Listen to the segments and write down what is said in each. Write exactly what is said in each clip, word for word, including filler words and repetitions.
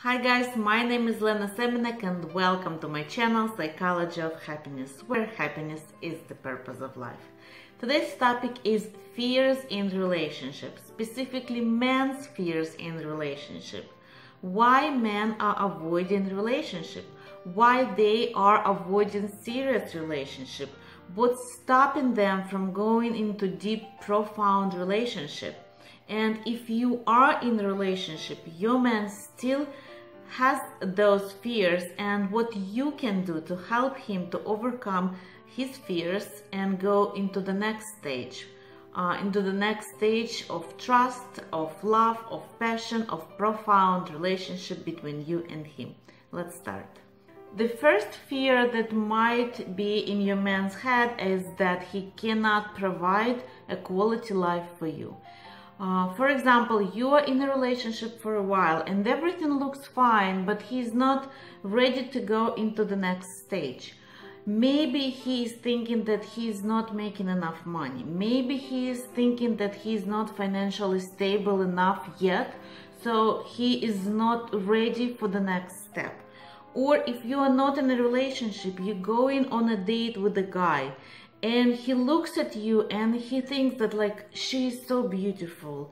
Hi guys, my name is Lena Semenek and welcome to my channel Psychology of Happiness, where happiness is the purpose of life. Today's topic is fears in relationships, specifically men's fears in relationship. Why men are avoiding relationship, why they are avoiding serious relationship, what's stopping them from going into deep, profound relationship. And if you are in a relationship, your man still has those fears, and what you can do to help him to overcome his fears and go into the next stage, uh, into the next stage of trust, of love, of passion, of profound relationship between you and him. Let's start. The first fear that might be in your man's head is that he cannot provide a quality life for you. Uh, for example, you are in a relationship for a while and everything looks fine, but he's not ready to go into the next stage. Maybe he is thinking that he's not making enough money. Maybe he is thinking that he's not financially stable enough yet, so he is not ready for the next step. Or if you are not in a relationship, you're going on a date with a guy, and he looks at you and he thinks that, like, she is so beautiful,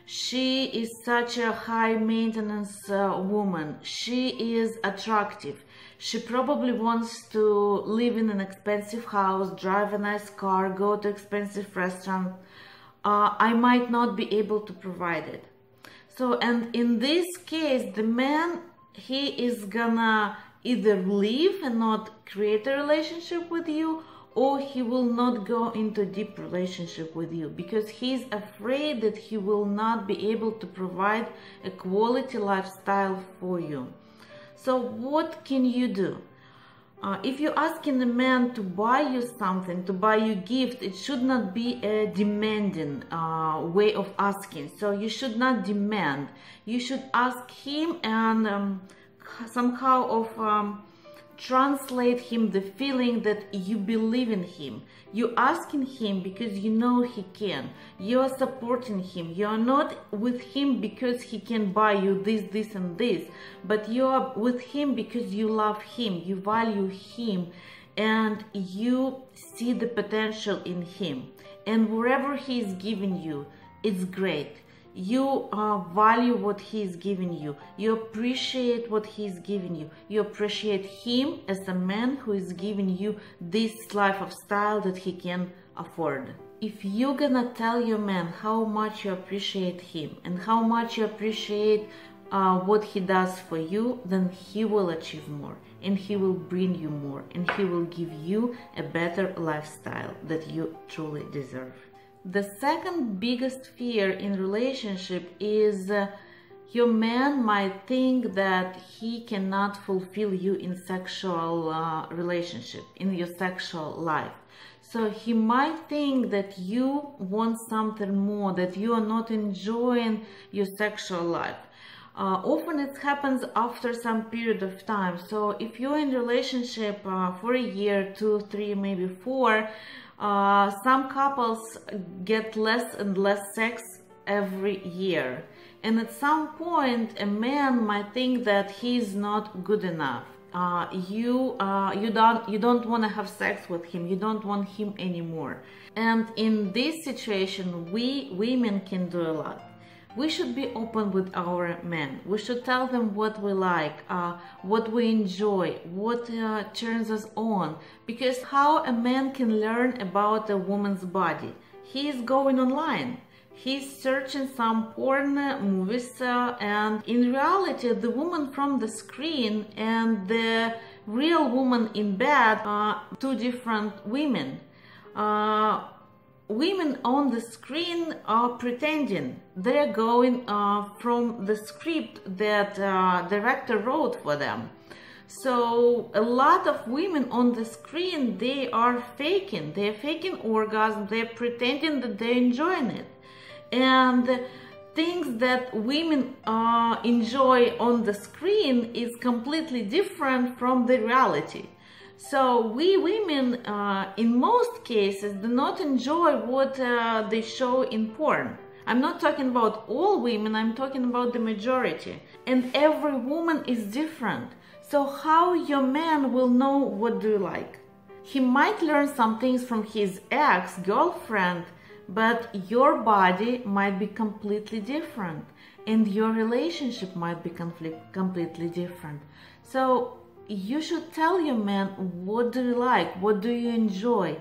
she is such a high maintenance uh, woman, she is attractive, she probably wants to live in an expensive house, drive a nice car, go to expensive restaurant. uh, I might not be able to provide it. So, and in this case, the man, he is gonna either leave and not create a relationship with you, or he will not go into a deep relationship with you because he's afraid that he will not be able to provide a quality lifestyle for you. So what can you do? Uh, if you're asking a man to buy you something, to buy you a gift, it should not be a demanding uh, way of asking. So you should not demand. You should ask him and um, somehow of um, translate him the feeling that you believe in him. You're asking him because you know he can. You are supporting him. You are not with him because he can buy you this, this and this, but you are with him because you love him, you value him, and you see the potential in him. And wherever he is giving you, it's great. You uh, value what he is giving you. You appreciate what he is giving you. You appreciate him as a man who is giving you this life of style that he can afford. If you're gonna tell your man how much you appreciate him and how much you appreciate uh, what he does for you, then he will achieve more and he will bring you more and he will give you a better lifestyle that you truly deserve. The second biggest fear in relationship is uh, your man might think that he cannot fulfill you in sexual uh, relationship, in your sexual life. So he might think that you want something more, that you are not enjoying your sexual life. Uh, often it happens after some period of time. So if you're in a relationship uh, for a year, two, three, maybe four, Uh, some couples get less and less sex every year, and at some point a man might think that he's not good enough. Uh, you uh, you don't you don't want to have sex with him. You don't want him anymore. And in this situation, we women can do a lot. We should be open with our men. We should tell them what we like, uh, what we enjoy, what uh, turns us on. Because how a man can learn about a woman's body? He is going online. He's searching some porn movies, uh, and in reality, the woman from the screen and the real woman in bed are two different women. Uh, Women on the screen are pretending. They're going uh, from the script that uh, director wrote for them. So a lot of women on the screen, they are faking. They're faking orgasm. They're pretending that they're enjoying it. And things that women uh, enjoy on the screen is completely different from the reality. So we women, uh, in most cases, do not enjoy what uh, they show in porn. I'm not talking about all women, I'm talking about the majority. and every woman is different. So how your man will know what do you like? He might learn some things from his ex-girlfriend, but your body might be completely different and your relationship might be conflict completely different. So you should tell your man what do you like, what do you enjoy,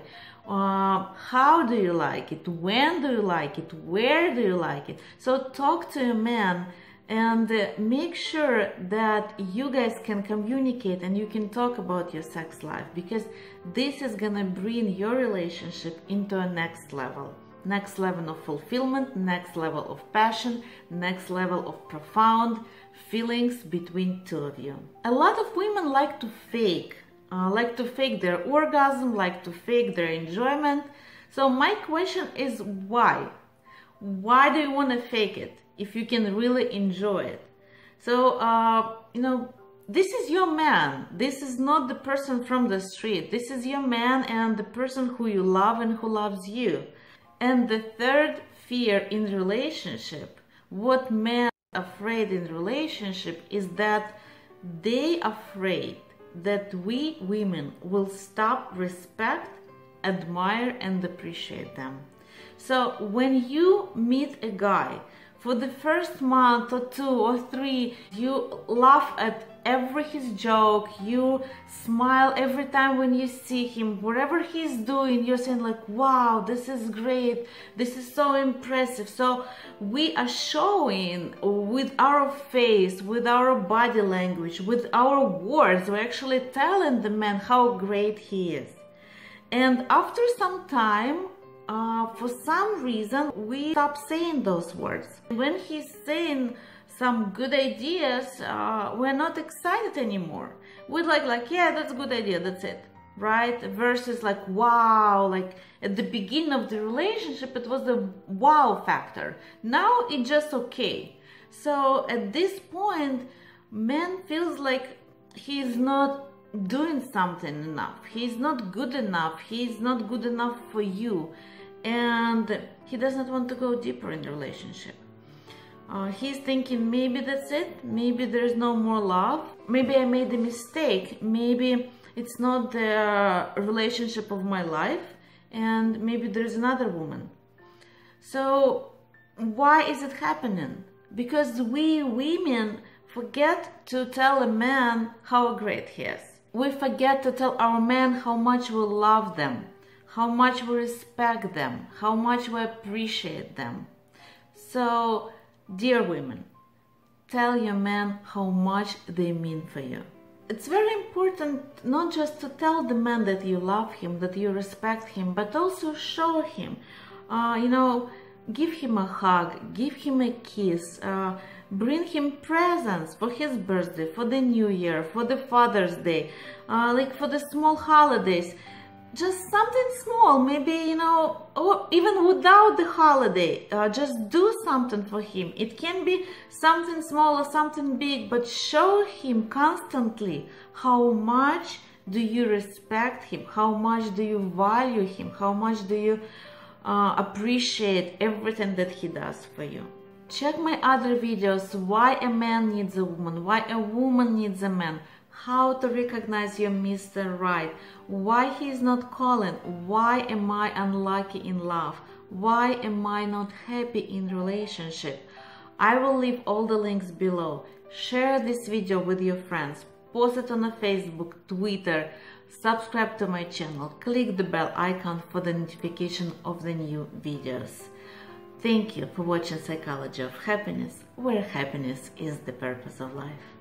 uh, how do you like it, when do you like it, where do you like it. So talk to your man and uh, make sure that you guys can communicate and you can talk about your sex life, because this is gonna bring your relationship into a next level. Next level of fulfillment, next level of passion, next level of profound feelings between two of you. A lot of women like to fake, uh, like to fake their orgasm, like to fake their enjoyment. So my question is why? Why do you want to fake it if you can really enjoy it? So, uh, you know, this is your man. This is not the person from the street. This is your man and the person who you love and who loves you. And the third fear in relationship, what men are afraid in relationship, is that they afraid that we women will stop respect, admire and appreciate them. So when you meet a guy, for the first month or two or three, you laugh at every his joke, you smile every time when you see him, whatever he's doing, you're saying like, wow, this is great, this is so impressive. So we are showing with our face, with our body language, with our words, we're actually telling the man how great he is. And after some time, Uh, for some reason, we stop saying those words. When he's saying some good ideas, uh, we're not excited anymore. We're like, like, yeah, that's a good idea, that's it, right? Versus like, wow, like at the beginning of the relationship, it was the wow factor. Now it's just okay. So at this point, man feels like he's not doing something enough. He's not good enough. He's not good enough for you. And he doesn't want to go deeper in the relationship. Uh, he's thinking maybe that's it. Maybe there's no more love. Maybe I made a mistake. Maybe it's not the relationship of my life. And maybe there's another woman. So why is it happening? Because we women forget to tell a man how great he is. We forget to tell our men how much we love them, how much we respect them, how much we appreciate them. So, dear women, tell your man how much they mean for you. It's very important not just to tell the man that you love him, that you respect him, but also show him, uh, you know, give him a hug, give him a kiss, uh, bring him presents for his birthday, for the New Year, for the Father's Day, uh, like for the small holidays. Just something small, maybe, you know, or even without the holiday, uh, just do something for him. It can be something small or something big, but show him constantly how much do you respect him, how much do you value him, how much do you uh, appreciate everything that he does for you. Check my other videos, why a man needs a woman, why a woman needs a man, how to recognize your Mister Right, why he is not calling, why am I unlucky in love, why am I not happy in relationship. I will leave all the links below. Share this video with your friends, post it on a Facebook, Twitter, subscribe to my channel, click the bell icon for the notification of the new videos. Thank you for watching Psychology of Happiness, where happiness is the purpose of life.